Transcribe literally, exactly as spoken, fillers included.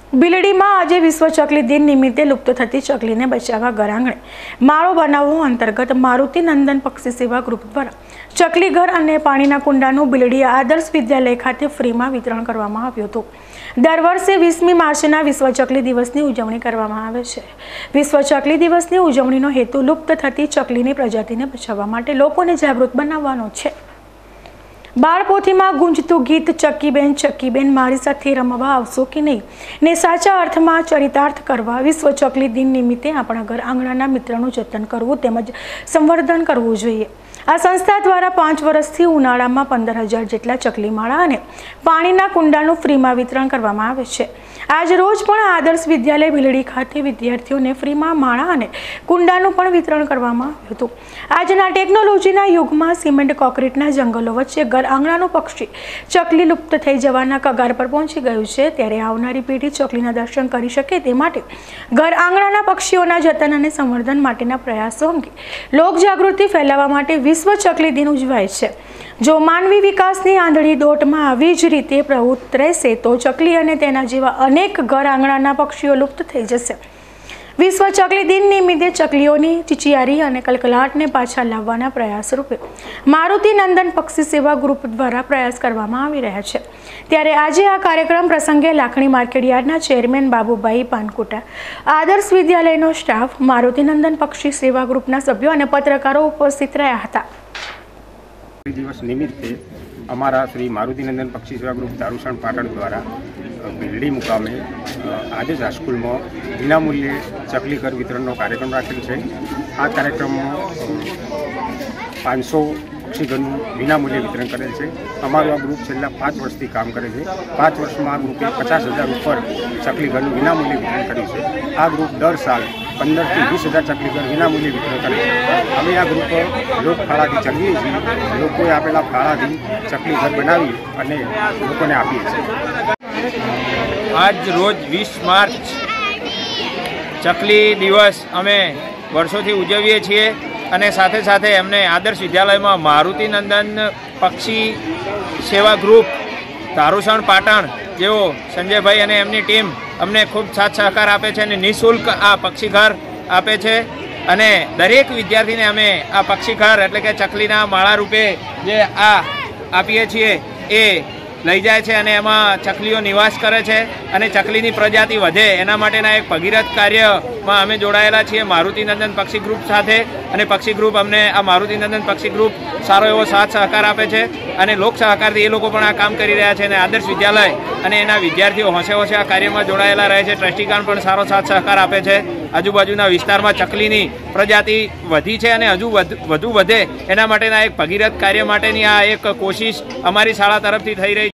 બિલડીમાં આજે વિશ્વ ચકલી દિન નિમિત્તે લુપ્ત થતી ચકલીને બચાવવા ઘર આંગણે માળો બનાવવો અંતર્ગત મારુતિ નંદન પક્ષી સેવા ગ્રુપ દ્વારા ચકલી ઘર અને પાણીના કુંડાનું બિલડી આદર્શ વિદ્યાલય ખાતે ફ્રીમાં વિતરણ કરવામાં આવ્યું હતું। દર વર્ષે વીસમી માર્ચના વિશ્વ ચકલી દિવસની ઉજવણી કરવામાં આવે છે। વિશ્વ ચકલી દિવસની ઉજવણીનો હેતુ લુપ્ત થતી ચકલીની પ્રજાતિને બચાવવા માટે લોકોને જાગૃત બનાવવાનો છે। બાળપોથીમાં ગુંજતું ગીત ચક્કીબેન ચક્કીબેન મારી સાથે રમવા આવશો કે નહીં ને સાચા અર્થમાં ચરિતાર્થ કરવા વિશ્વ ચકલી દિન નિમિત્તે આપણા ઘર આંગણાના મિત્રનું જતન કરવું તેમજ સંવર્ધન કરવું જોઈએ। આ સંસ્થા દ્વારા પાંચ વર્ષથી ઉનાળામાં પંદર હજાર જેટલા ચકલી માળા અને પાણીના કુંડાનું ફ્રીમાં વિતરણ કરવામાં આવે છે। આજ રોજ પણ આદર્શ વિદ્યાલય બિલડી ખાતે વિદ્યાર્થીઓને ફ્રીમાં માળા અને કુંડાનું પણ વિતરણ કરવામાં આવ્યું હતું। આજના ટેકનોલોજીના યુગમાં સિમેન્ટ કોન્ક્રીટના જંગલો વચ્ચે ઘર આંગણાનું પક્ષી ચકલી લુપ્ત થઈ જવાના કગાર પર પહોંચી ગયું છે, ત્યારે આવનારી પેઢી ચકલીના દર્શન કરી શકે તે માટે ઘર આંગણાના પક્ષીઓના જતન અને સંવર્ધન માટેના પ્રયાસો અંગે લોકજાગૃતિ ફેલાવવા માટે વિશ્વ ચકલી દિન ઉજવાય છે। જો માનવી વિકાસની આંધળી દોટમાં આવી જ રીતે પ્રવૃત્ત રહેશે તો ચકલી અને તેના જેવા અનેક ઘર આંગણાના પક્ષીઓ લુપ્ત થઈ જશે। વિશ્વ ચકલી દિન નિમિત્તે ચકલીઓની ચિચિયારી અને કલકલાટને પાછા લાવવાના પ્રયાસ રૂપે મારુતિ નંદન પક્ષી સેવા ગ્રુપ દ્વારા પ્રયાસ કરવામાં આવી રહ્યા છે। ત્યારે આજે આ કાર્યક્રમ પ્રસંગે લાખણી માર્કેટયાર્ડના ચેરમેન બાબુભાઈ પાનકુટા, આદર્શ વિદ્યાલયનો સ્ટાફ, મારુતિ નંદન પક્ષી સેવા ગ્રુપના સભ્યો અને પત્રકારો ઉપસ્થિત રહ્યા હતા। દિવસ નિમિત્તે અમારા શ્રી મારુતિ નંદન પક્ષી સેવા ગ્રુપ તારુસણ પાટણ દ્વારા બિલડી મુકામે આજે જ હાઈસ્કૂલમાં વિનામૂલ્યે ચકલી ઘર વિતરણનો કાર્યક્રમ રાખેલ છે। આ કાર્યક્રમમાં પાંચસો પક્ષી ઘરનું વિનામૂલ્યે વિતરણ કરેલ છે। અમારું આ ગ્રુપ છેલ્લા પાંચ વર્ષથી કામ કરે છે। પાંચ વર્ષમાં આ ગ્રુપે પચાસ હજાર ઉપર ચકલી ઘરનું વિનામૂલ્યે વિતરણ કર્યું છે। આ ગ્રુપ દર સાલ પંદરથી વીસ હજાર ચકલી ઘર વિનામૂલ્યે વિતરણ કરે છે। અમે આ ગ્રુપ લોક ફાળાથી ચલાવીએ છીએ। લોકોએ આપેલા ફાળાથી ચકલી ઘર બનાવી અને લોકોને આપીએ છીએ। આજ રોજ વીસ માર્ચ ચકલી દિવસ અમે વર્ષોથી ઉજવીએ છીએ અને સાથે સાથે એમને આદર્શ વિદ્યાલયમાં મારુતિ નંદન પક્ષી સેવા ગ્રુપ તારુસણ પાટણ જેઓ સંજયભાઈ અને એમની ટીમ અમને ખૂબ સાથ સહકાર આપે છે અને નિઃશુલ્ક આ પક્ષી ઘર આપે છે અને દરેક વિદ્યાર્થીને અમે આ પક્ષી ઘર એટલે કે ચકલીના માળા રૂપે જે આ આપીએ છીએ એ લઈ જાય છે અને એમાં ચકલીઓ નિવાસ કરે છે અને ચકલીની પ્રજાતિ વધે એના માટેના એક ભગીરથ કાર્યમાં અમે જોડાયેલા છીએ મારુતિ નંદન પક્ષી ગ્રુપ સાથે। અને પક્ષી ગ્રુપ અમને આ મારુતિ નંદન પક્ષી ગ્રુપ સારો એવો સાથ સહકાર આપે છે અને લોક સહકારથી એ લોકો પણ આ કામ કરી રહ્યા છે અને આદર્શ વિદ્યાલય અને એના વિદ્યાર્થીઓ હોંશે હોંશે આ કાર્યમાં જોડાયેલા રહે છે। ટ્રસ્ટીગણ પણ સારો સાથ સહકાર આપે છે। આજુબાજુના વિસ્તારમાં ચકલીની પ્રજાતિ વધી છે અને હજુ વધુ વધે એના માટેના એક ભગીરથ કાર્ય માટેની આ એક કોશિશ અમારી શાળા તરફથી થઈ રહી છે।